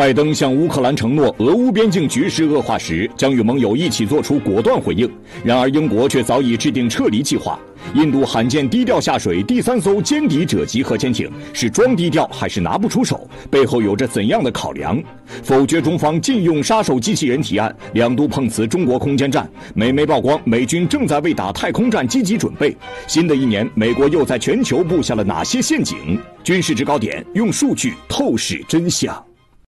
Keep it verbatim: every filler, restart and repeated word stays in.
拜登向乌克兰承诺，俄乌边境局势恶化时，将与盟友一起做出果断回应。然而，英国却早已制定撤离计划。印度罕见低调下水第三艘歼敌者级核潜艇，是装低调还是拿不出手？背后有着怎样的考量？否决中方禁用杀手机器人提案，两度碰瓷中国空间站。美媒曝光，美军正在为打太空战积极准备。新的一年，美国又在全球布下了哪些陷阱？军事制高点用数据透视真相。